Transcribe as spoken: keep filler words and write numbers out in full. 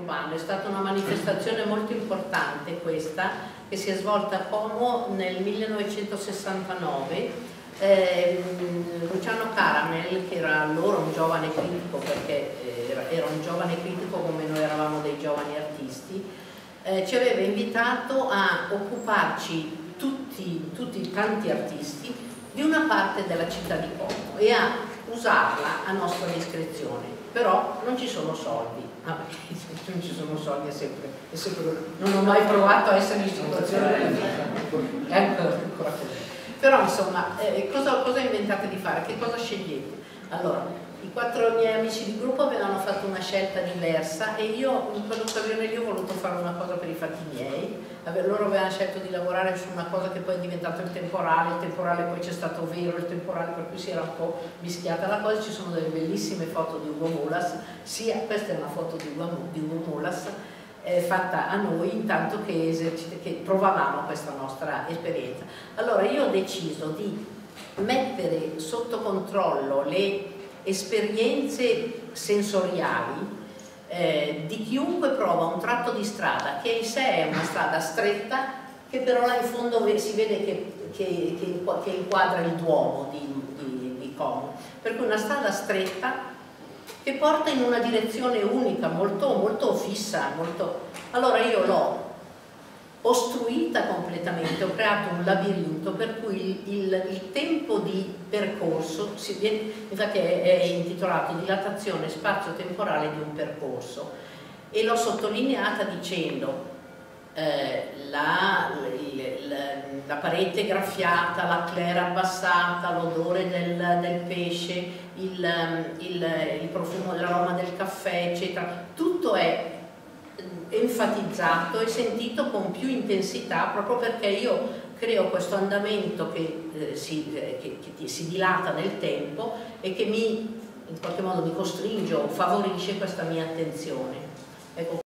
urbano. È stata una manifestazione molto importante questa, che si è svolta a Como nel millenovecentosessantanove. Eh, Luciano Caramel, che era allora un giovane critico, perché era, era un giovane critico come noi eravamo dei giovani artisti, eh, ci aveva invitato a occuparci tutti, tutti tanti artisti di una parte della città di Como e a usarla a nostra discrezione. Però non ci sono soldi. Ah, perché non ci sono soldi, è sempre, è sempre, non ho mai provato a essere in situazione così. Ecco, però insomma, eh, cosa, cosa inventate di fare? Che cosa scegliete? Allora, i quattro miei amici di gruppo avevano fatto una scelta diversa e io in quell'occasione lì ho voluto fare una cosa per i fatti miei. Loro avevano scelto di lavorare su una cosa che poi è diventato il temporale, il temporale poi c'è stato vero, il temporale per cui si era un po' mischiata la cosa. Ci sono delle bellissime foto di Ugo Molas, sia, questa è una foto di Ugo, di Ugo Molas, Eh, fatta a noi intanto che, che provavamo questa nostra esperienza. Allora io ho deciso di mettere sotto controllo le esperienze sensoriali eh, di chiunque prova un tratto di strada che in sé è una strada stretta, che però là in fondo si vede che, che, che, che inquadra il Duomo di, di, di Como, per cui una strada stretta che porta in una direzione unica, molto, molto fissa, molto... Allora io l'ho ostruita completamente, ho creato un labirinto per cui il, il, il tempo di percorso, si viene, infatti è, è intitolato Dilatazione spazio-temporale di un percorso, e l'ho sottolineata dicendo eh, la, la, la parete graffiata, la claire abbassata, l'odore del, del pesce, Il, il, il profumo dell'aroma del caffè, eccetera, tutto è enfatizzato e sentito con più intensità, proprio perché io creo questo andamento che, eh, si, eh, che, che si dilata nel tempo e che mi, in qualche modo mi costringe o favorisce questa mia attenzione. Ecco.